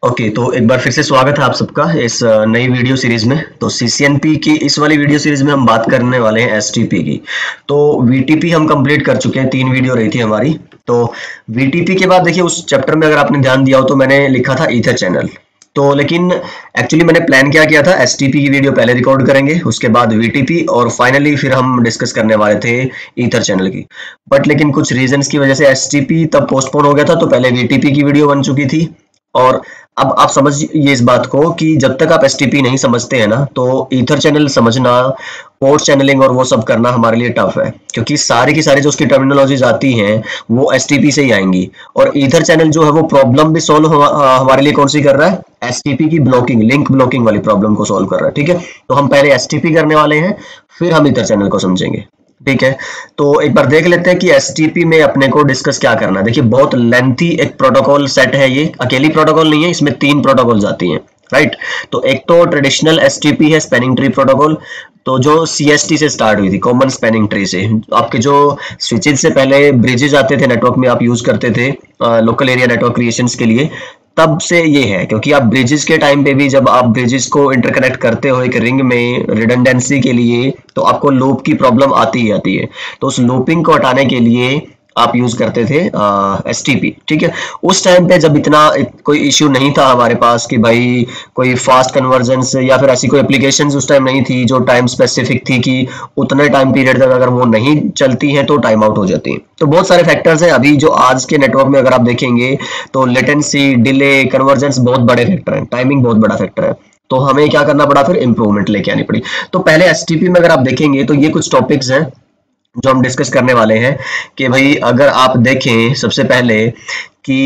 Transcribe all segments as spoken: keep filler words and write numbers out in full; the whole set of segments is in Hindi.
ओके तो एक बार फिर से स्वागत है आप सबका इस अ, नई वीडियो सीरीज में। तो सीसीएनपी की इस वाली वीडियो सीरीज में हम बात करने वाले हैं एसटीपी की। तो वीटीपी हम कंप्लीट कर चुके हैं, तीन वीडियो रही थी हमारी। तो वीटीपी के बाद देखिए उस चैप्टर में अगर आपने ध्यान दिया हो तो मैंने लिखा था ईथर चैनल। तो लेकिन एक्चुअली मैंने प्लान क्या किया था, एसटीपी की वीडियो पहले रिकॉर्ड करेंगे, उसके बाद वीटीपी, और फाइनली फिर हम डिस्कस करने वाले थे ईथर चैनल की। बट लेकिन कुछ रीजंस की वजह से एसटीपी तब पोस्टपोन हो गया था, तो पहले वीटीपी की वीडियो बन चुकी थी। और अब आप समझिए इस बात को कि जब तक आप एसटीपी नहीं समझते हैं ना, तो ईथर चैनल समझना, पोर्ट चैनलिंग और वो सब करना हमारे लिए टफ है, क्योंकि सारी की सारी जो उसकी टर्मिनोलॉजीज आती हैं वो एसटीपी से ही आएंगी। और ईथर चैनल जो है वो प्रॉब्लम भी सॉल्व हमारे लिए कौन सी कर रहा है, एसटीपी की ब्लॉकिंग, लिंक ब्लॉकिंग वाली प्रॉब्लम को सॉल्व कर रहा है। ठीक है, तो हम पहले एसटीपी करने वाले हैं, फिर हम ईथर चैनल को समझेंगे। ठीक है, तो एक बार देख लेते हैं कि एसटीपी में अपने को डिस्कस क्या करना है। देखिए बहुत लेंथी एक प्रोटोकॉल सेट है, ये अकेली प्रोटोकॉल नहीं है, इसमें तीन प्रोटोकॉल आती हैं। राइट, तो एक तो ट्रेडिशनल एसटीपी है, स्पैनिंग ट्री प्रोटोकॉल, तो जो सीएसटी से स्टार्ट हुई थी, कॉमन स्पैनिंग ट्री से। आपके जो स्विचेज से पहले ब्रिजेज आते थे नेटवर्क में, आप यूज करते थे लोकल एरिया नेटवर्क क्रिएशंस के लिए, तब से ये है। क्योंकि आप ब्रिजेस के टाइम पे भी जब आप ब्रिजेस को इंटरकनेक्ट करते हो एक रिंग में रिडंडेंसी के लिए, तो आपको लूप की प्रॉब्लम आती ही आती है। तो उस लूपिंग को हटाने के लिए आप यूज करते थे एसटीपी। ठीक है, उस टाइम पे जब इतना कोई इश्यू नहीं था हमारे पास कि भाई कोई फास्ट कन्वर्जेंस या फिर ऐसी कोई एप्लीकेशंस उस टाइम नहीं थी जो टाइम स्पेसिफिक थी कि उतने टाइम पीरियड तक अगर वो नहीं चलती हैं तो टाइम आउट हो जाती हैं। तो बहुत सारे फैक्टर्स हैं। अभी जो आज के नेटवर्क में अगर आप देखेंगे तो लेटेंसी, डिले, कन्वर्जेंस बहुत बड़े फैक्टर हैं, टाइमिंग बहुत बड़ा फैक्टर है। तो हमें क्या करना पड़ा, फिर इंप्रूवमेंट लेके आनी पड़ी। तो पहले एसटीपी में अगर आप देखेंगे तो ये कुछ टॉपिक्स हैं जो हम डिस्कस करने वाले हैं कि भाई अगर आप देखें सबसे पहले कि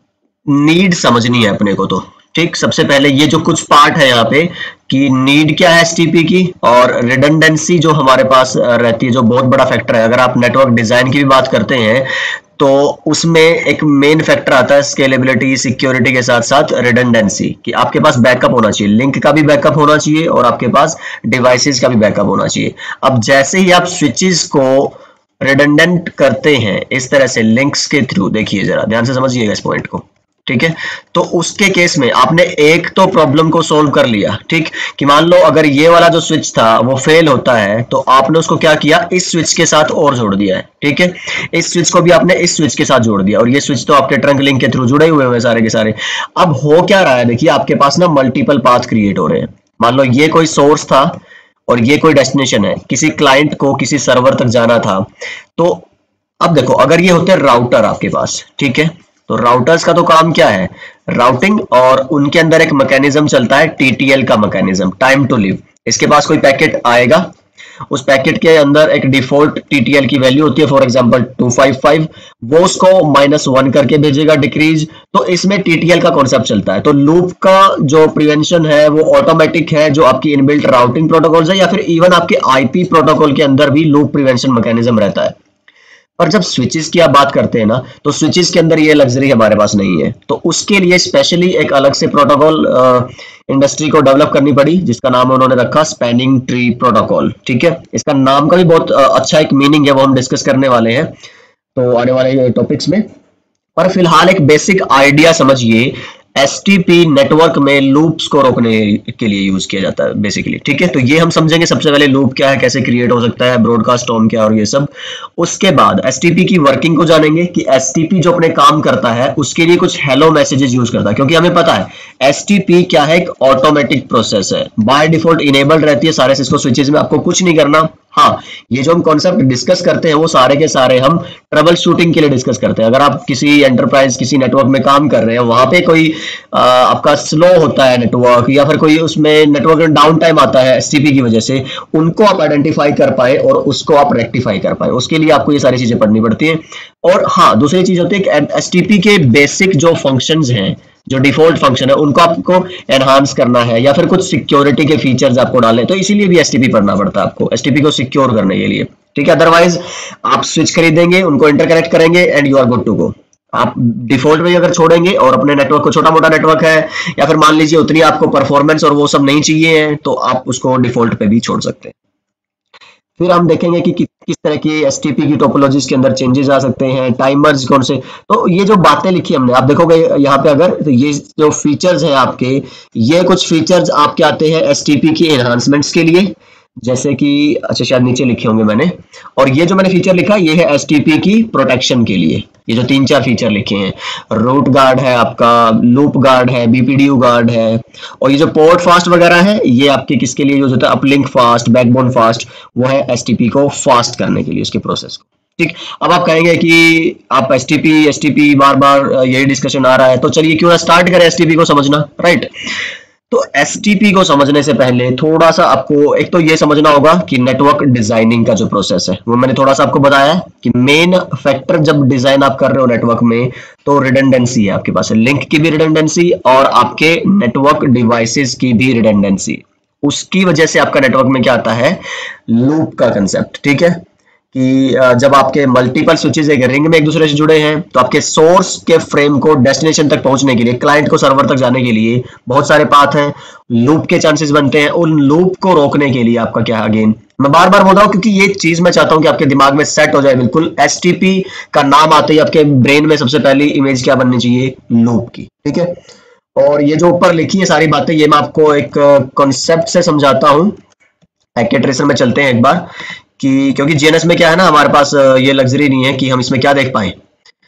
नीड समझनी है अपने को। तो ठीक, सबसे पहले ये जो कुछ पार्ट है यहाँ पे कि नीड क्या है एसटीपी की, और रिडंडेंसी जो हमारे पास रहती है, जो बहुत बड़ा फैक्टर है। अगर आप नेटवर्क डिजाइन की भी बात करते हैं तो उसमें एक मेन फैक्टर आता है स्केलेबिलिटी, सिक्योरिटी के साथ साथ रिडंडेंसी, कि आपके पास बैकअप होना चाहिए, लिंक का भी बैकअप होना चाहिए और आपके पास डिवाइसेस का भी बैकअप होना चाहिए। अब जैसे ही आप स्विचेस को रिडंडेंट करते हैं इस तरह से लिंक्स के थ्रू, देखिए जरा ध्यान से समझिएगा इस पॉइंट को। ठीक है, तो उसके केस में आपने एक तो प्रॉब्लम को सॉल्व कर लिया। ठीक, कि मान लो अगर ये वाला जो स्विच था वो फेल होता है तो आपने उसको क्या किया, इस स्विच के साथ और जोड़ दिया है। ठीक है, इस स्विच को भी आपने इस स्विच के साथ जोड़ दिया, और ये स्विच तो आपके ट्रंक लिंक के थ्रू जुड़े हुए हैं सारे के सारे। अब हो क्या रहा है, देखिए आपके पास ना मल्टीपल पाथ क्रिएट हो रहे हैं। मान लो ये कोई सोर्स था और ये कोई डेस्टिनेशन है, किसी क्लाइंट को किसी सर्वर तक जाना था। तो अब देखो अगर ये होते राउटर आपके पास, ठीक है, तो राउटर्स का तो काम क्या है, राउटिंग, और उनके अंदर एक मैकेनिज्म चलता है टीटीएल का मैकेनिज्म, टाइम टू लीव। इसके पास कोई पैकेट आएगा, उस पैकेट के अंदर एक डिफॉल्ट टीटीएल की वैल्यू होती है, for example two five five, वो उसको माइनस वन करके भेजेगा, डिक्रीज। तो इसमें टीटीएल का कॉन्सेप्ट चलता है। तो लूप का जो प्रिवेंशन है वो ऑटोमेटिक है, जो आपकी इनबिल्ट राउटिंग प्रोटोकॉल है, या फिर इवन आपके आईपी प्रोटोकॉल के अंदर भी लूप प्रिवेंशन मैकेनिज्म रहता है। पर जब स्विचेस की आप बात करते हैं ना, तो स्विचेस के अंदर ये लग्जरी हमारे पास नहीं है। तो उसके लिए स्पेशली एक अलग से प्रोटोकॉल इंडस्ट्री को डेवलप करनी पड़ी, जिसका नाम उन्होंने रखा स्पैनिंग ट्री प्रोटोकॉल। ठीक है, इसका नाम का भी बहुत अच्छा एक मीनिंग है, वो हम डिस्कस करने वाले हैं तो आने वाले टॉपिक्स में। पर फिलहाल एक बेसिक आइडिया समझिए, एसटीपी नेटवर्क में लूप्स को रोकने के लिए यूज किया जाता है बेसिकली। ठीक है, तो ये हम समझेंगे सबसे पहले लूप क्या है, कैसे क्रिएट हो सकता है, ब्रॉडकास्ट टॉर्म क्या है और ये सब। उसके बाद एसटीपी की वर्किंग को जानेंगे कि एसटीपी जो अपने काम करता है उसके लिए कुछ हेलो मैसेजेस यूज करता है, क्योंकि हमें पता है एसटीपी क्या है, एक ऑटोमेटिक प्रोसेस है, बाय डिफॉल्ट इनेबल्ड रहती है सारे सिस्को स्विचेस में, आपको कुछ नहीं करना। हाँ, ये जो हम कॉन्सेप्ट डिस्कस करते हैं वो सारे के सारे हम ट्रबल शूटिंग के लिए डिस्कस करते हैं। अगर आप किसी एंटरप्राइज, किसी नेटवर्क में काम कर रहे हैं, वहां पे कोई आ, आपका स्लो होता है नेटवर्क, या फिर कोई उसमें नेटवर्क में डाउन टाइम आता है एसटीपी की वजह से, उनको आप आइडेंटिफाई कर पाए और उसको आप रेक्टिफाई कर पाए, उसके लिए आपको ये सारी चीजें पढ़नी पड़ती है। और हाँ, दूसरी चीज होती है कि एसटीपी के बेसिक जो फंक्शंस हैं, जो डिफॉल्ट फंक्शन है, उनको आपको एनहांस करना है, या फिर कुछ सिक्योरिटी के फीचर्स आपको डालने, तो इसीलिए भी एसटीपी पढ़ना पड़ता है आपको, एसटीपी को सिक्योर करने के लिए। ठीक है, अदरवाइज आप स्विच खरीदेंगे, उनको इंटरकनेक्ट करेंगे and you are good to go. आप डिफॉल्ट में अगर छोड़ेंगे और अपने नेटवर्क को, छोटा मोटा नेटवर्क है, या फिर मान लीजिए उतनी आपको परफॉर्मेंस और वो सब नहीं चाहिए है, तो आप उसको डिफॉल्ट पे भी छोड़ सकते हैं। फिर हम देखेंगे कि किस तरह की एसटीपी की टोपोलॉजीज के अंदर चेंजेस आ सकते हैं, टाइमर्स कौन से, तो ये जो बातें लिखी हमने, आप देखोगे यहाँ पे अगर तो ये जो फीचर्स हैं आपके, ये कुछ फीचर्स आपके आते हैं एसटीपी की एनहांसमेंट्स के लिए, जैसे कि अच्छा शायद नीचे लिखे होंगे मैंने, और ये जो मैंने फीचर लिखा ये है एसटीपी की प्रोटेक्शन के लिए, ये जो तीन चार फीचर लिखे हैं, रूट गार्ड है आपका, लूप गार्ड है, बीपीडीयू गार्ड है, और ये जो पोर्ट फास्ट वगैरह है ये आपके किसके लिए यूज होता है, अपलिंक फास्ट, बैकबोन फास्ट, वो है एसटीपी को फास्ट करने के लिए, उसके प्रोसेस को। ठीक, अब आप कहेंगे कि आप एसटीपी एसटीपी बार बार यही डिस्कशन आ रहा है, तो चलिए क्यों ना स्टार्ट करें एसटीपी को समझना, राइट। तो एसटीपी को समझने से पहले थोड़ा सा आपको एक तो ये समझना होगा कि नेटवर्क डिजाइनिंग का जो प्रोसेस है वो मैंने थोड़ा सा आपको बताया कि मेन फैक्टर जब डिजाइन आप कर रहे हो नेटवर्क में तो रिडंडेंसी है आपके पास, लिंक की भी रिडंडेंसी और आपके नेटवर्क डिवाइसेस की भी रिडंडेंसी, उसकी वजह से आपका नेटवर्क में क्या आता है, लूप का कंसेप्ट। ठीक है, कि जब आपके मल्टीपल स्विचेस एक रिंग में एक दूसरे से जुड़े हैं तो आपके सोर्स के फ्रेम को डेस्टिनेशन तक पहुंचने के लिए, क्लाइंट को सर्वर तक जाने के लिए बहुत सारे पाथ हैं, लूप के चांसेस बनते हैं, उन लूप को रोकने के लिए आपका क्या, अगेन मैं बार बार बोल रहा हूं क्योंकि ये चीज मैं चाहता हूं कि आपके दिमाग में सेट हो जाए बिल्कुल, एसटीपी का नाम आते ही आपके ब्रेन में सबसे पहली इमेज क्या बननी चाहिए, लूप की। ठीक है, और ये जो ऊपर लिखी है सारी बातें ये मैं आपको एक कॉन्सेप्ट से समझाता हूं, पैकेट ट्रेसर में चलते हैं एक बार, कि क्योंकि जीएनएस में क्या है ना, हमारे पास ये लग्जरी नहीं है कि हम इसमें क्या देख पाए,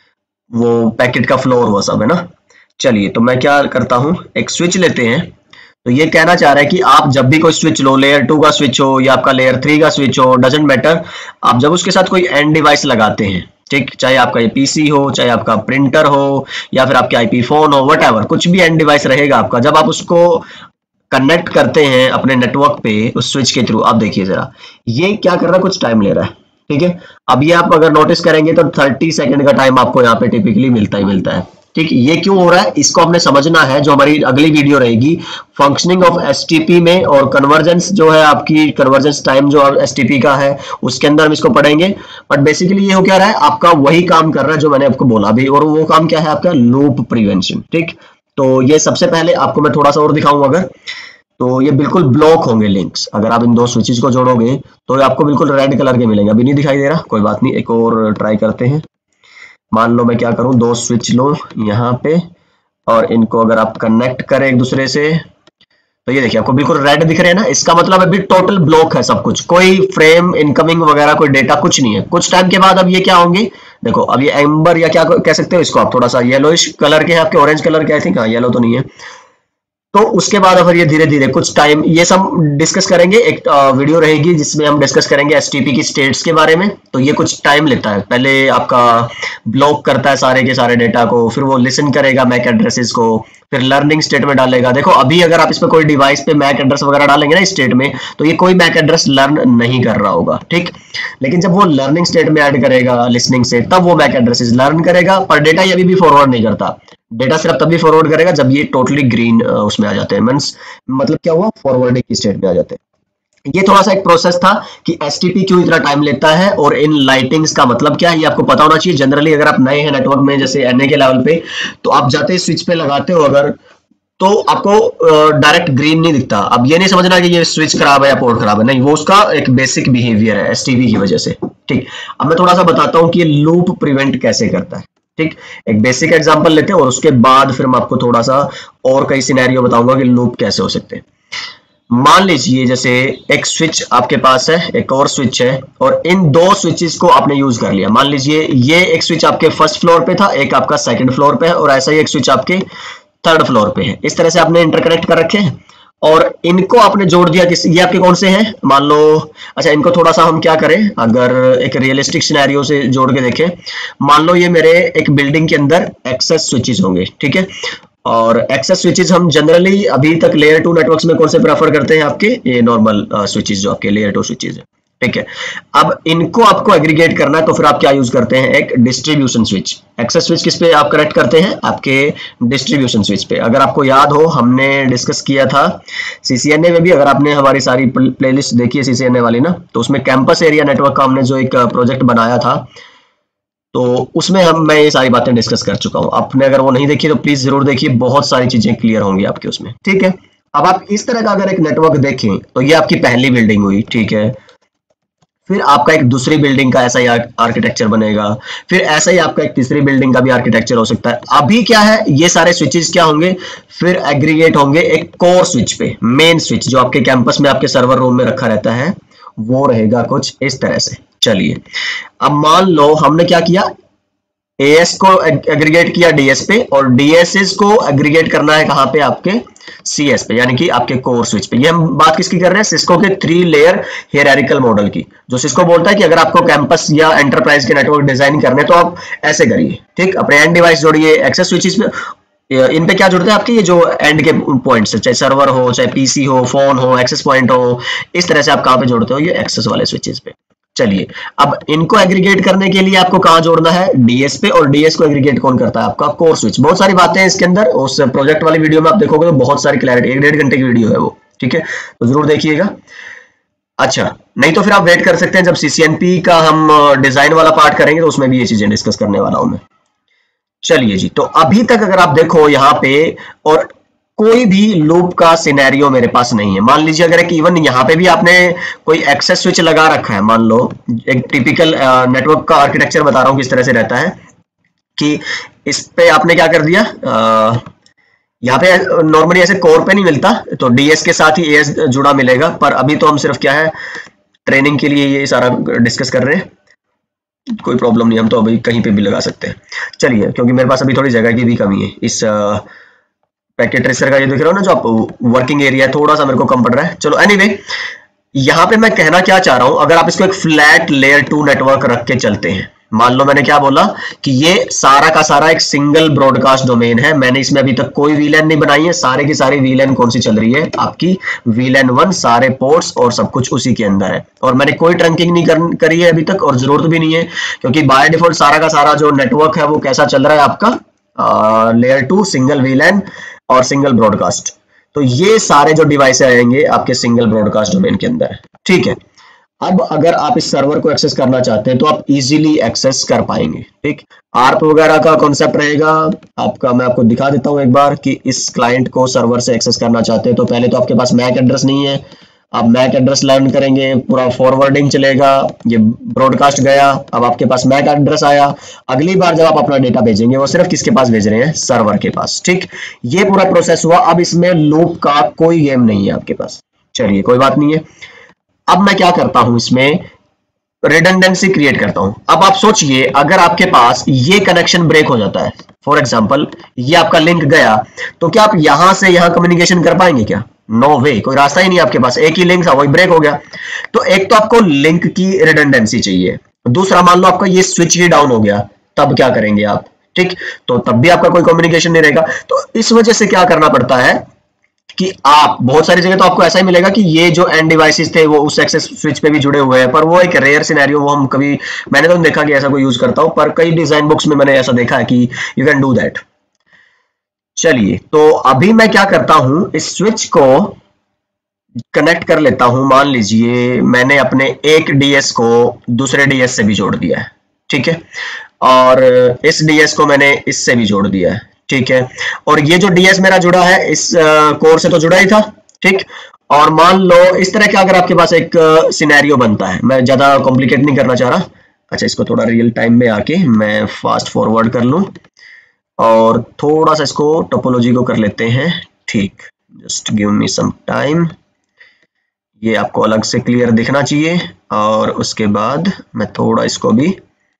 वो पैकेट का फ्लो और वो सब है ना। चलिए तो मैं क्या करता हूं, एक स्विच लेते हैं, तो ये कहना चाह रहा है कि आप जब भी कोई स्विच लो, लेयर टू का स्विच हो या आपका लेयर थ्री का स्विच हो, डजंट मैटर, आप जब उसके साथ कोई एंड डिवाइस लगाते हैं, ठीक, चाहे आपका ये पीसी हो, चाहे आपका प्रिंटर हो, या फिर आपके आईपी फोन हो, व्हाटएवर, कुछ भी एंड डिवाइस रहेगा आपका, जब आप उसको कनेक्ट करते हैं अपने नेटवर्क पे उस स्विच के थ्रू, आप देखिए जरा ये क्या कर रहा है, कुछ टाइम ले रहा है। ठीक है, अब ये आप अगर नोटिस करेंगे तो तीस सेकंड का टाइम आपको यहाँ पे टिपिकली मिलता ही मिलता है। ठीक, ये क्यों हो रहा है इसको आपने समझना है, जो हमारी अगली वीडियो रहेगी फंक्शनिंग ऑफ एसटीपी में, और कन्वर्जेंस जो है आपकी, कन्वर्जेंस टाइम जो एसटीपी का है उसके अंदर हम इसको पढ़ेंगे। बट बेसिकली ये हो क्या रहा है, आपका वही काम कर रहा है जो मैंने आपको बोला अभी, और वो काम क्या है आपका, लूप प्रिवेंशन। ठीक, तो ये सबसे पहले आपको मैं थोड़ा सा और दिखाऊंगा, अगर तो ये बिल्कुल ब्लॉक होंगे लिंक्स, अगर आप इन दो स्विचेस को जोड़ोगे तो आपको बिल्कुल रेड कलर के मिलेंगे, अभी नहीं दिखाई दे रहा, कोई बात नहीं, एक और ट्राई करते हैं। मान लो मैं क्या करूं, दो स्विच लो यहाँ पे और इनको अगर आप कनेक्ट करें एक दूसरे से तो ये देखिए आपको बिल्कुल रेड दिख रहे हैं ना, इसका मतलब अभी टोटल ब्लॉक है सब कुछ, कोई फ्रेम इनकमिंग वगैरह कोई डेटा कुछ नहीं है। कुछ टाइम के बाद अब ये क्या होंगे, देखो अब ये एम्बर या क्या कह सकते हो इसको आप, थोड़ा सा येलोइश कलर के हैं आपके, ऑरेंज कलर के आई थिंक, हाँ येलो तो नहीं है, तो उसके बाद फिर ये धीरे धीरे कुछ टाइम, ये सब डिस्कस करेंगे, एक वीडियो रहेगी जिसमें हम डिस्कस करेंगे एसटीपी की स्टेट्स के बारे में। तो ये कुछ टाइम लेता है, पहले आपका ब्लॉक करता है सारे के सारे डेटा को, फिर वो लिसन करेगा मैक एड्रेसेस को, फिर लर्निंग स्टेट में डालेगा। देखो अभी अगर आप इसमें कोई डिवाइस पे मैक एड्रेस वगैरह डालेंगे ना स्टेट में, तो ये कोई मैक एड्रेस लर्न नहीं कर रहा होगा, ठीक, लेकिन जब वो लर्निंग स्टेट में ऐड करेगा लिसनिंग से, तब वो मैक एड्रेसेस लर्न करेगा, पर डेटा ये अभी भी फॉरवर्ड नहीं करता। डेटा सिर्फ तभी फॉरवर्ड करेगा जब ये टोटली ग्रीन उसमें आ जाते हैं, मींस मतलब क्या हुआ, फॉरवर्डिंग की स्टेट में आ जाते हैं। ये थोड़ा सा एक प्रोसेस था कि एसटीपी क्यों इतना टाइम लेता है और इन लाइटिंग्स का मतलब क्या है ये आपको पता होना चाहिए। जनरली अगर आप नए हैं नेटवर्क में, जैसे एनए के लेवल पे, तो आप जाते ही स्विच पे लगाते हो अगर, तो आपको डायरेक्ट ग्रीन नहीं दिखता। अब ये नहीं समझना कि ये स्विच खराब है या पोर्ट खराब है, नहीं, वो उसका एक बेसिक बिहेवियर है एसटीपी की वजह से। ठीक, अब मैं थोड़ा सा बताता हूँ कि ये लूप प्रिवेंट कैसे करता है। ठीक, एक बेसिक एग्जांपल लेते हैं और उसके बाद फिर मैं आपको थोड़ा सा और कई सिनेरियो बताऊंगा कि लूप कैसे हो सकते हैं। मान लीजिए जैसे एक स्विच आपके पास है, एक और स्विच है, और इन दो स्विचेस को आपने यूज कर लिया। मान लीजिए ये एक स्विच आपके फर्स्ट फ्लोर पे था, एक आपका सेकंड फ्लोर पे है, और ऐसा ही एक स्विच आपके थर्ड फ्लोर पे है। इस तरह से आपने इंटरकनेक्ट कर रखे हैं और इनको आपने जोड़ दिया किस, ये आपके कौन से हैं, मान लो, अच्छा इनको थोड़ा सा हम क्या करें, अगर एक रियलिस्टिक सिनेरियो से जोड़ के देखें, मान लो ये मेरे एक बिल्डिंग के अंदर एक्सेस स्विचेस होंगे, ठीक है, और एक्सेस स्विचेस हम जनरली अभी तक लेयर टू नेटवर्क्स में कौन से प्रेफर करते हैं, आपके ये नॉर्मल स्विचेस जो आपके लेयर टू स्विचेस है, ठीक है। अब इनको आपको एग्रीगेट करना है, तो फिर आप क्या यूज करते हैं, एक डिस्ट्रीब्यूशन स्विच। एक्सेस स्विच किस पे आप कनेक्ट करते हैं, आपके डिस्ट्रीब्यूशन स्विच पे। अगर आपको याद हो हमने डिस्कस किया था सीसीएनए में भी, अगर आपने हमारी सारी प्लेलिस्ट देखी है सीसीएनए वाली ना, तो उसमें कैंपस एरिया नेटवर्क का हमने जो एक प्रोजेक्ट बनाया था, तो उसमें हम मैं ये सारी बातें डिस्कस कर चुका हूं। आपने अगर वो नहीं देखी तो प्लीज जरूर देखिए, बहुत सारी चीजें क्लियर होंगी आपके उसमें, ठीक है। अब आप इस तरह का अगर एक नेटवर्क देखें तो ये आपकी पहली बिल्डिंग हुई, ठीक है, फिर आपका एक दूसरी बिल्डिंग का ऐसा ही आर्किटेक्चर बनेगा, फिर ऐसा ही आपका एक तीसरी बिल्डिंग का भी आर्किटेक्चर हो सकता है। अभी क्या है, ये सारे स्विचेस क्या होंगे, फिर एग्रीगेट होंगे एक कोर स्विच पे। मेन स्विच जो आपके कैंपस में आपके सर्वर रूम में रखा रहता है वो रहेगा कुछ इस तरह से। चलिए अब मान लो हमने क्या किया, एएस को एग्रीगेट किया डीएस पे, और डीएसएस को एग्रीगेट करना है कहां पे, आपके सीएस पे, यानी कि आपके कोर स्विच पे। ये हम बात किसकी कर रहे हैं, सिस्को के थ्री लेयर हियरार्किकल मॉडल की, जो सिस्को बोलता है कि अगर आपको कैंपस या एंटरप्राइज के नेटवर्क डिजाइन करने तो आप ऐसे करिए, ठीक। अपने एंड डिवाइस जोड़िए एक्सेस स्विचेस पे, इन पे क्या जुड़ते हैं आपके ये जो एंड के पॉइंट्स, चाहे सर्वर हो, चाहे पीसी हो, फोन हो, एक्सेस पॉइंट हो, इस तरह से आप कहां पे जोड़ते हो, ये एक्सेस वाले स्विचेस पे। चलिए अब इनको एग्रीगेट करने के लिए आपको कहां जोड़ना है, डीएस पे, और डीएस को एग्रीगेट कौन करता है, आपका कोर स्विच। बहुत सारी बातें हैं इसके अंदर, उस प्रोजेक्ट वाली वीडियो में आप देखोगे तो बहुत सारी क्लैरिटी, एक डेढ़ घंटे की वीडियो है वो, ठीक है, तो जरूर देखिएगा। अच्छा, नहीं तो फिर आप वेट कर सकते हैं, जब सीसीएनपी का हम डिजाइन वाला पार्ट करेंगे तो उसमें भी ये चीजें डिस्कस करने वाला हूं मैं। चलिए जी, तो अभी तक अगर आप देखो यहाँ पे, और कोई भी लूप का सिनेरियो मेरे पास नहीं है। मान लीजिए अगर एक इवन यहाँ पे भी आपने कोई एक्सेस स्विच लगा रखा है, मान लो एक टिपिकल नेटवर्क का आर्किटेक्चर बता रहा हूँ किस तरह से रहता है, कि इस पे आपने क्या कर दिया, आ, यहाँ पे नॉर्मली ऐसे कोर पे नहीं मिलता, तो डीएस के साथ ही एएस जुड़ा मिलेगा, पर अभी तो हम सिर्फ क्या है ट्रेनिंग के लिए ये सारा डिस्कस कर रहे हैं, कोई प्रॉब्लम नहीं, हम तो अभी कहीं पे भी लगा सकते हैं। चलिए, क्योंकि मेरे पास अभी थोड़ी जगह की भी कमी है, इस पैकेट ट्रेसर का ये देख रहे हो ना जो आप वर्किंग एरिया थोड़ा सा मेरे को कम पड़ रहा है। चलो एनीवे, यहाँ पे मैं कहना क्या चाह रहा हूं, अगर आप इसको एक फ्लैट लेयर टू नेटवर्क रख के चलते हैं, मान लो मैंने क्या बोला कि ये सारा का सारा एक सिंगल ब्रॉडकास्ट डोमेन है, मैंने इसमें अभी तक कोई वीलैन नहीं बनाई है, सारे की सारी वीलैन कौन सी चल रही है, आपकी वीलैन वन, सारे पोर्ट्स और सब कुछ उसी के अंदर है, और मैंने कोई ट्रंकिंग नहीं कर, करी है अभी तक, और जरूरत भी नहीं है, क्योंकि बाय डिफॉल्ट सारा का सारा जो नेटवर्क है वो कैसा चल रहा है आपका लेयर टू, सिंगल वीलैन और सिंगल ब्रॉडकास्ट। तो ये सारे जो डिवाइस आएंगे आपके सिंगल ब्रॉडकास्ट डोमेन के अंदर है, ठीक है। अब अगर आप इस सर्वर को एक्सेस करना चाहते हैं तो आप इजीली एक्सेस कर पाएंगे, ठीक। आर्प वगैरह का कॉन्सेप्ट रहेगा आपका, मैं आपको दिखा देता हूं एक बार, कि इस क्लाइंट को सर्वर से एक्सेस करना चाहते हैं तो पहले तो आपके पास मैक एड्रेस नहीं है, आप मैक एड्रेस लर्न करेंगे, पूरा फॉरवर्डिंग चलेगा, ये ब्रॉडकास्ट गया, अब आपके पास मैक एड्रेस आया, अगली बार जब आप अपना डेटा भेजेंगे वो सिर्फ किसके पास भेज रहे हैं, सर्वर के पास, ठीक। ये पूरा प्रोसेस हुआ, अब इसमें लूप का कोई गेम नहीं है आपके पास। चलिए कोई बात नहीं है, अब मैं क्या करता हूं, इसमें रिडंडेंसी क्रिएट करता हूं। अब आप सोचिए अगर आपके पास ये कनेक्शन ब्रेक हो जाता है, फॉर एग्जांपल ये आपका लिंक गया, तो क्या आप यहां से यहां कम्युनिकेशन कर पाएंगे क्या, नो वे, कोई रास्ता ही नहीं आपके पास, एक ही लिंक था वही ब्रेक हो गया। तो एक तो आपको लिंक की रिडंडेंसी चाहिए, दूसरा मान लो आपका ये स्विच ही डाउन हो गया, तब क्या करेंगे आप, ठीक, तो तब भी आपका कोई कम्युनिकेशन नहीं रहेगा। तो इस वजह से क्या करना पड़ता है कि आप बहुत सारी जगह तो आपको ऐसा ही मिलेगा कि ये जो एंड डिवाइसेस थे वो उस एक्सेस स्विच पे भी जुड़े हुए हैं, पर वो एक रेयर सिनेरियो, वो हम कभी, मैंने तो देखा कि ऐसा कोई यूज करता हूं, पर कई डिजाइन बुक्स में मैंने ऐसा देखा है कि यू कैन डू दैट। चलिए, तो अभी मैं क्या करता हूं, इस स्विच को कनेक्ट कर लेता हूं। मान लीजिए मैंने अपने एक डीएस को दूसरे डीएस से भी जोड़ दिया है, ठीक है, और इस डीएस को मैंने इससे भी जोड़ दिया है, ठीक है, और ये जो डीएस मेरा जुड़ा है इस कोर से तो जुड़ा ही था, ठीक। और मान लो इस तरह का अगर आपके पास एक सिनेरियो बनता है, मैं ज्यादा कॉम्प्लिकेट नहीं करना चाह रहा, अच्छा इसको थोड़ा रियल टाइम में आके मैं फास्ट फॉरवर्ड कर लूं और थोड़ा सा इसको टोपोलॉजी को कर लेते हैं, ठीक, just give me some time, ये आपको अलग से क्लियर दिखना चाहिए, और उसके बाद मैं थोड़ा इसको भी,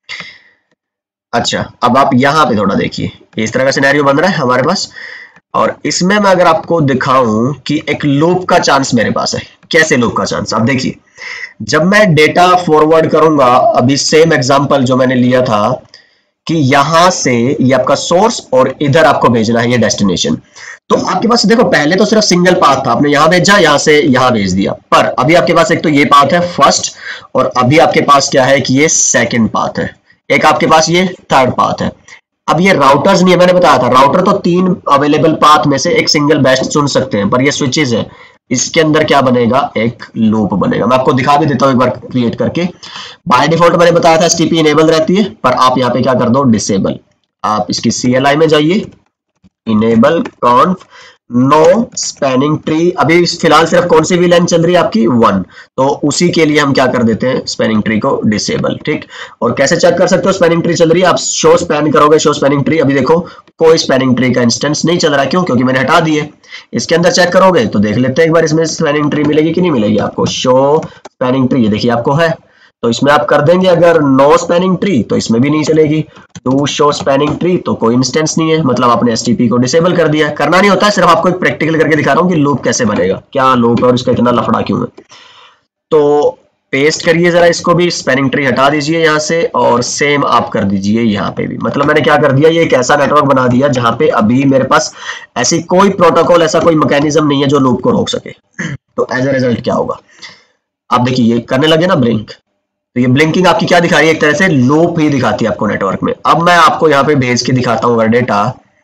अच्छा अब आप यहाँ पे थोड़ा देखिए, इस तरह का सिनेरियो बन रहा है हमारे पास, और इसमें मैं अगर आपको दिखाऊं कि एक लूप का चांस मेरे पास है, कैसे लूप का चांस, आप देखिए जब मैं डेटा फॉरवर्ड करूंगा, अभी सेम एग्जांपल जो मैंने लिया था कि यहां से ये आपका सोर्स और इधर आपको भेजना है ये डेस्टिनेशन, तो आपके पास देखो पहले तो सिर्फ सिंगल पाथ था, आपने यहां भेजा, यहां से यहां भेज दिया, पर अभी आपके पास एक तो ये पाथ है फर्स्ट, और अभी आपके पास क्या है कि ये सेकंड पाथ है, एक आपके पास ये थर्ड पाथ है। अब ये राउटर्स नहीं है, मैंने बताया था राउटर तो तीन अवेलेबल पाथ में से एक सिंगल बेस्ट चुन सकते हैं, पर ये स्विचेस है, इसके अंदर क्या बनेगा, एक लूप बनेगा। मैं आपको दिखा भी देता हूं एक बार क्रिएट करके। बाय डिफॉल्ट मैंने बताया था एसटीपी इनेबल रहती है, पर आप यहाँ पे क्या कर दो, डिसेबल, आप इसकी सीएलआई में जाइए, enable conf no spanning tree. अभी फिलहाल सिर्फ कौन सी वीलाइन चल रही है आपकी, वन, तो उसी के लिए हम क्या कर देते हैं, स्पैनिंग ट्री को डिसेबल। ठीक, और कैसे चेक कर सकते हो स्पैनिंग ट्री चल रही है, आप शो स्पैन करोगे, शो स्पैनिंग ट्री, अभी देखो कोई स्पैनिंग ट्री का इंस्टेंस नहीं चल रहा है, क्यों, क्योंकि मैंने हटा दिए। इसके अंदर चेक करोगे तो देख लेते हैं एक बार इसमें स्पैनिंग ट्री मिलेगी कि नहीं मिलेगी आपको। शो स्पैनिंग ट्री, ये देखिए आपको है, तो इसमें आप कर देंगे अगर नो स्पैनिंग ट्री तो इसमें भी नहीं चलेगी। टू शो स्पैनिंग ट्री तो कोई इंस्टेंस नहीं है, मतलब आपने एसटीपी को डिसेबल कर दिया। करना नहीं होता है, सिर्फ आपको एक प्रैक्टिकल करके दिखा रहा हूँ कि लूप कैसे बनेगा, क्या लूप है और इसका इतना लफड़ा क्यों है। तो पेस्ट करिए जरा इसको भी, स्पैनिंग ट्री हटा दीजिए यहाँ से और सेम आप कर दीजिए यहाँ पे भी। मतलब मैंने क्या कर दिया, ये एक ऐसा नेटवर्क बना दिया जहां पे अभी मेरे पास ऐसी कोई प्रोटोकॉल, ऐसा कोई मैकेनिज्म नहीं है जो लूप को रोक सके। तो एज ए रिजल्ट क्या होगा, आप देखिए ये करने लगे ना ब्लिंक, तो ये ब्लिंकिंग आपकी क्या दिखा रही है, एक तरह से लूप ही दिखाती है आपको नेटवर्क में। अब मैं आपको यहाँ पे भेज के दिखाता हूँ अगर डेटा,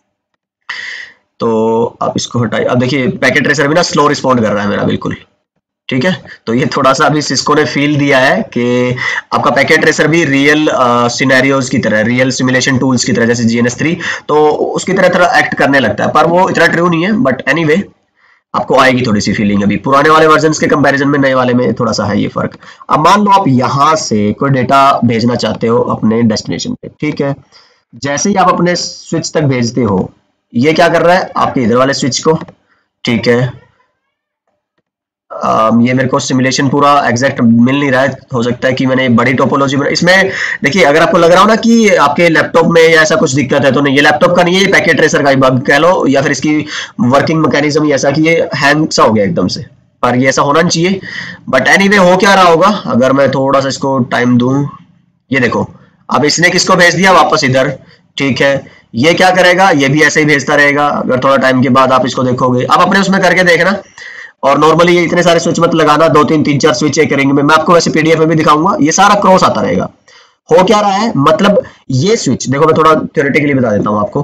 तो आप इसको हटाइए। अब देखिए पैकेट ट्रेसर भी ना स्लो रिस्पॉन्ड कर रहा है मेरा, बिल्कुल ठीक है। तो ये थोड़ा सा अभी सिस्को ने फील दिया है कि आपका पैकेट ट्रेसर भी रियल सिनेरियोज की तरह, रियल सिमुलेशन टूल्स की तरह, जैसे जी एन एस थ्री, तो उसकी तरह तरह एक्ट करने लगता है, पर वो इतना ट्रू नहीं है। बट एनीवे आपको आएगी थोड़ी सी फीलिंग, अभी पुराने वाले वर्जन के कंपैरिजन में नए वाले में थोड़ा सा है ये फर्क। अब मान लो आप यहां से कोई डेटा भेजना चाहते हो अपने डेस्टिनेशन पे, ठीक है। जैसे ही आप अपने स्विच तक भेजते हो, ये क्या कर रहा है आपके इधर वाले स्विच को, ठीक है। Um, ये मेरे को सिमुलेशन पूरा एग्जैक्ट मिल नहीं रहा है, हो सकता है कि मैंने बड़ी टोपोलॉजी में इसमें, देखिए अगर आपको लग रहा हो ना कि आपके लैपटॉप में या ऐसा कुछ दिक्कत है, तो नहीं, ये लैपटॉप का नहीं है, ये पैकेट ट्रेसर का ही बग कह लो, या फिर इसकी वर्किंग मैकेनिज्म ही ऐसा कि ये हैंग सा हो गया एकदम से, पर ये ऐसा होना नहीं चाहिए। बट एनीवे हो क्या रहा होगा, अगर मैं थोड़ा सा इसको टाइम दूं, ये देखो अब इसने किसको भेज दिया वापस इधर, ठीक है। ये क्या करेगा, ये भी ऐसे ही भेजता रहेगा, अगर थोड़ा टाइम के बाद आप इसको देखोगे। आप अपने उसमें करके देखना, और नॉर्मली ये इतने सारे स्विच मत लगाना, दो तीन तीन चार स्विच एक रिंग में, मैं आपको वैसे पीडीएफ में भी दिखाऊंगा, ये सारा क्रॉस आता रहेगा। हो क्या रहा है, मतलब ये स्विच देखो, मैं थोड़ा थ्योरेटिकली बता देता हूं आपको।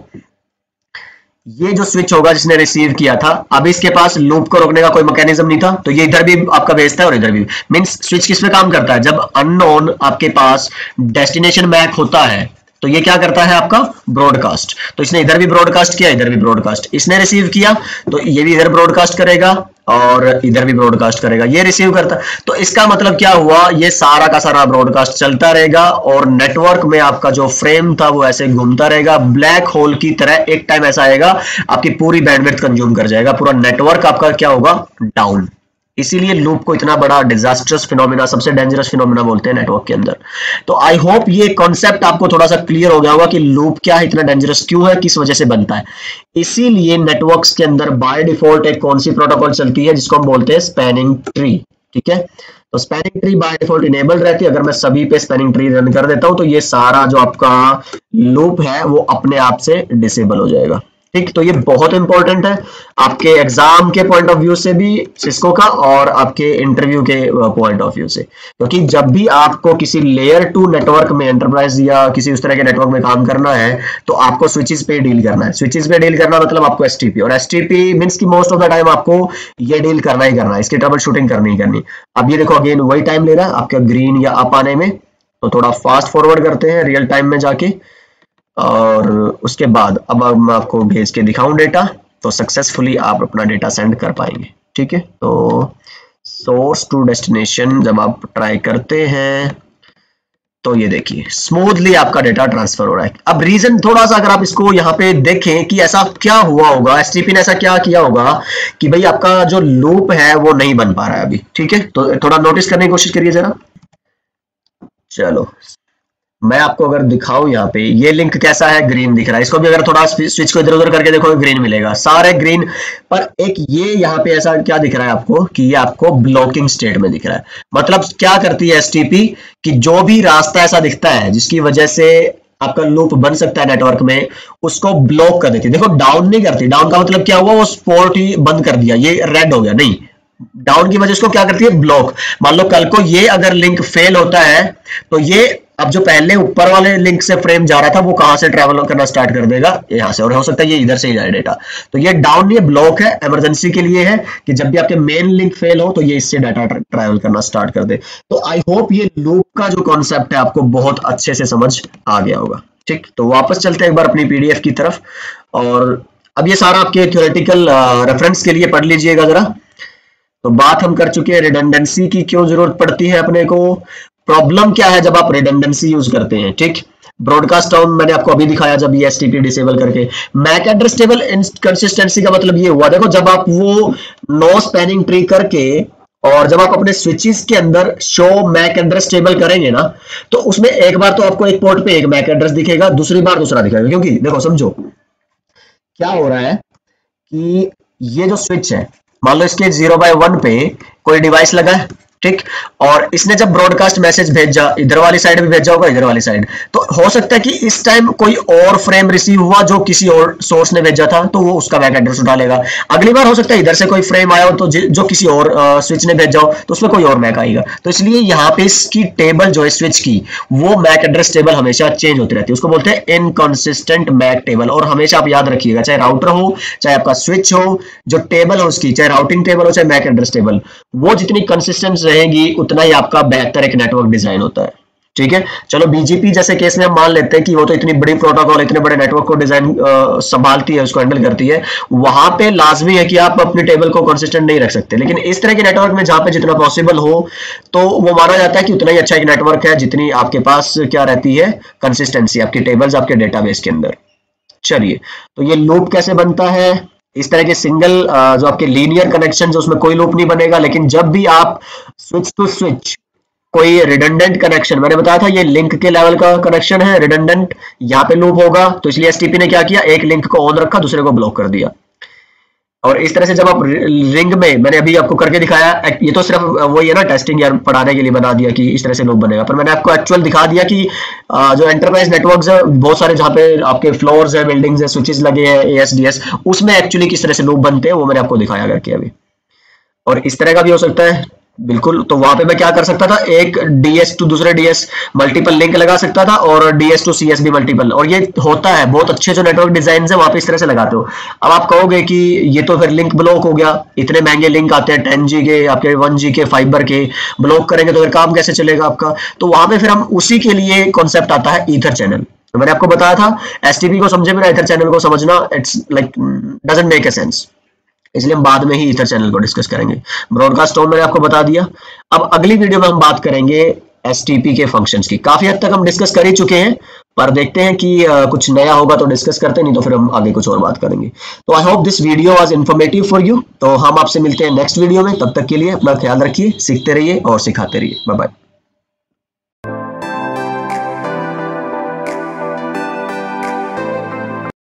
ये जो स्विच होगा जिसने रिसीव किया था, अब इसके पास लूप को रोकने का कोई मैकेनिज्म नहीं था, तो ये इधर भी आपका भेजता है और इधर भी। मींस स्विच किस पे काम करता है, जब अननोन आपके पास डेस्टिनेशन मैक होता है तो ये क्या करता है आपका ब्रॉडकास्ट। तो इसने इधर भी ब्रॉडकास्ट किया, इधर भी ब्रॉडकास्ट, इसने रिसीव किया तो ये भी इधर ब्रॉडकास्ट करेगा और इधर भी ब्रॉडकास्ट करेगा, ये रिसीव करता। तो इसका मतलब क्या हुआ, ये सारा का सारा ब्रॉडकास्ट चलता रहेगा और नेटवर्क में आपका जो फ्रेम था वो ऐसे घूमता रहेगा, ब्लैक होल की तरह। एक टाइम ऐसा आएगा आपकी पूरी बैंडविड्थ कंज्यूम कर जाएगा, पूरा नेटवर्क आपका क्या होगा, डाउन। इसीलिए लूप को इतना बड़ा डिजास्टर्स फिनोमिना, सबसे डेंजरस फिनोमिना बोलते हैं नेटवर्क के अंदर। तो आई होप ये कॉन्सेप्ट आपको थोड़ा सा क्लियर हो गया होगा कि लूप क्या है, इतना डेंजरस क्यों है, किस वजह से बनता है। इसीलिए नेटवर्क्स के अंदर बाय डिफॉल्ट एक कौन सी प्रोटोकॉल चलती है जिसको हम बोलते हैं स्पैनिंग ट्री, ठीक है। तो spanning tree by default enable रहती है। अगर मैं सभी पे स्पैनिंग ट्री रन कर देता हूं तो ये सारा जो आपका लूप है वो अपने आप से डिसेबल हो जाएगा, ठीक। तो ये बहुत इंपॉर्टेंट है आपके एग्जाम के पॉइंट ऑफ व्यू से भी, सिस्को का, और आपके इंटरव्यू के पॉइंट ऑफ व्यू से। क्योंकि जब भी आपको किसी लेयर टू नेटवर्क में, एंटरप्राइज या किसी उस तरह के नेटवर्क में काम करना है, तो आपको स्विचेस पे डील करना है। स्विचेस पे डील करना मतलब आपको एसटीपी, और एसटीपी मींस की मोस्ट ऑफ द टाइम आपको ये डील करना ही करना है, इसकी ट्रबल शूटिंग करनी ही करनी। अब ये देखो अगेन वही टाइम ले रहा है आपका ग्रीन या अप आने में, तो थोड़ा फास्ट फॉरवर्ड करते हैं रियल टाइम में जाके, और उसके बाद अब मैं आपको भेज के दिखाऊं डेटा, तो सक्सेसफुली आप अपना डेटा सेंड कर पाएंगे, ठीक है। तो सोर्स टू डेस्टिनेशन जब आप ट्राई करते हैं तो ये देखिए स्मूथली आपका डेटा ट्रांसफर हो रहा है। अब रीजन थोड़ा सा अगर आप इसको यहाँ पे देखें कि ऐसा क्या हुआ होगा, एसटीपी ने ऐसा क्या किया होगा कि भाई आपका जो लूप है वो नहीं बन पा रहा है अभी, ठीक है। तो थोड़ा नोटिस करने की कोशिश करिए जरा। चलो मैं आपको अगर दिखाऊं, यहाँ पे ये लिंक कैसा है, ग्रीन दिख रहा है। इसको भी अगर थोड़ा स्विच को इधर उधर करके देखो ग्रीन मिलेगा, सारे ग्रीन। पर एक ये यहाँ पे ऐसा क्या दिख रहा है आपको कि ये आपको ब्लॉकिंग स्टेट में दिख रहा है। मतलब क्या करती है एसटीपी कि जो भी रास्ता ऐसा दिखता है जिसकी वजह से आपका लूप बन सकता है नेटवर्क में, उसको ब्लॉक कर देती है। देखो डाउन नहीं करती, डाउन का मतलब क्या हुआ, वो पोर्ट ही बंद कर दिया, ये रेड हो गया, नहीं, डाउन की वजह से क्या करती है, ब्लॉक। मान लो कल को ये अगर लिंक फेल होता है तो ये अब जो पहले ऊपर वाले लिंक से फ्रेम जा रहा था वो कहां से ट्रैवल करना स्टार्ट कर देगा, यहां से, और हो सकता है ये इधर से ही जाए डेटा। तो ये डाउन, ये ब्लॉक है, इमरजेंसी के लिए है कि जब भी आपके मेन लिंक फेल हो तो ये इससे डाटा ट्रैवल करना स्टार्ट कर दे। तो आई होप ये लूप का जो कॉन्सेप्ट है आपको बहुत अच्छे से समझ आ गया होगा, ठीक। तो वापस चलते हैं एक बार अपनी पीडीएफ की तरफ, और अब ये सारा आपके थ्योरेटिकल रेफरेंस के लिए पढ़ लीजिएगा जरा। तो बात हम कर चुके हैं रिडंडेंसी की क्यों जरूरत पड़ती है अपने को, प्रॉब्लम क्या है जब आप रिडंडेंसी यूज करते हैं, ठीक। ब्रॉडकास्ट टाउन मैंने आपको अभी दिखाया जब ये एसटीपी डिसेबल करके। मैक एड्रेस टेबल इनकंसिस्टेंसी का मतलब ये हुआ, देखो जब आप वो नो स्पैनिंग ट्री करके और जब आप अपने स्विचेस के अंदर शो मैक एड्रेस टेबल करेंगे ना, तो उसमें एक बार तो आपको एक पोर्ट पे एक मैक एड्रेस दिखेगा, दूसरी बार दूसरा दिखेगा। क्योंकि देखो समझो क्या हो रहा है कि ये जो स्विच है, मान लो इसके जीरो बाय वन पे कोई डिवाइस लगा है, ठीक, और इसने जब ब्रॉडकास्ट मैसेज भेजा, इधर वाली साइड भी भेजा होगा, इधर वाली साइड, तो हो सकता है कि इस टाइम कोई और फ्रेम रिसीव हुआ जो किसी और सोर्स ने भेजा था, तो वो उसका मैक एड्रेस उठा लेगा। अगली बार हो सकता है इधर से कोई फ्रेम आया हो तो जो किसी और स्विच ने भेजा हो, तो उसमें कोई और मैक आएगा। तो इसलिए यहाँ पे इसकी टेबल जो है स्विच की, वो मैक एड्रेस टेबल हमेशा चेंज होती रहती है, उसको बोलते हैं इनकंसिस्टेंट मैक टेबल। और हमेशा आप याद रखिएगा, चाहे राउटर हो चाहे आपका स्विच हो, जो टेबल हो उसकी, चाहे राउटिंग टेबल हो चाहे मैक एड्रेस टेबल, वो जितनी कंसिस्टेंट रहेगी उतना ही आपका बेहतर एक नेटवर्क डिजाइन होता है, ठीक है। चलो बीजीपी जैसे केस में हम मान लेते हैं कि वो तो इतनी बड़ी प्रोटोकॉल, इतने बड़े नेटवर्क को डिजाइन संभालती है, उसको हैंडल करती है, वहां पे लाजमी है कि आप अपनी टेबल को कंसिस्टेंट नहीं रख सकते। लेकिन इस तरह के नेटवर्क में जहां पे जितना पॉसिबल हो, तो वो माना जाता है कि उतना ही अच्छा एक नेटवर्क है जितनी आपके पास क्या रहती है, कंसिस्टेंसी, आपकी टेबल्स आपके डेटाबेस के अंदर। चलिए, तो ये लूप कैसे बनता है, इस तरह के सिंगल जो आपके लीनियर कनेक्शन, उसमें कोई लूप नहीं बनेगा। लेकिन जब भी आप स्विच टू स्विच कोई रिडंडेंट कनेक्शन, मैंने बताया था ये लिंक के लेवल का कनेक्शन है, रिडंडेंट, यहाँ पे लूप होगा, तो इसलिए एसटीपी ने क्या किया, एक लिंक को ऑन रखा, दूसरे को ब्लॉक कर दिया। और इस तरह से जब आप रिंग में, मैंने अभी आपको करके दिखाया, ये तो सिर्फ वही है ना, टेस्टिंग या पढ़ाने के लिए बना दिया कि इस तरह से लूप बनेगा, पर मैंने आपको एक्चुअल दिखा दिया कि जो एंटरप्राइज नेटवर्क्स है बहुत सारे, जहाँ पे आपके फ्लोर्स है, बिल्डिंग्स है, स्विचेस लगे हैं, एएसडीएस, उसमें एक्चुअली किस तरह से लूप बनते हैं वो मैंने आपको दिखाया करके अभी। और इस तरह का भी हो सकता है, बिल्कुल। तो वहां पे मैं क्या कर सकता था, एक डीएस टू दूसरे डीएस मल्टीपल लिंक लगा सकता था, और डीएस टू सीएस भी मल्टीपल, और ये होता है बहुत अच्छे जो नेटवर्क डिजाइन है वहां पे इस तरह से लगाते हो। अब आप कहोगे कि ये तो फिर लिंक ब्लॉक हो गया, इतने महंगे लिंक आते हैं टेन जी के, आपके वन जी के, फाइबर के, ब्लॉक करेंगे तो फिर काम कैसे चलेगा आपका। तो वहां पे फिर हम उसी के लिए कॉन्सेप्ट आता है ईथर चैनल। तो मैंने आपको बताया था एसटीपी को समझे बिना ईथर चैनल को समझना it's like doesn't make a sense, इसलिए हम बाद में ही ईथर चैनल को डिस्कस करेंगे। ब्रॉडकास्ट टाउन मैंने आपको बता दिया। अब अगली वीडियो में हम बात करेंगे एसटीपी के फंक्शंस की। काफी हद तक हम डिस्कस कर ही चुके हैं, पर देखते हैं कि uh, कुछ नया होगा तो डिस्कस करते हैं, नहीं तो फिर हम आगे कुछ और बात करेंगे। तो I hope this video was informative for you. तो हम आपसे मिलते हैं नेक्स्ट वीडियो में, तब तक के लिए अपना ख्याल रखिए, सीखते रहिए और सिखाते रहिए। Bye bye.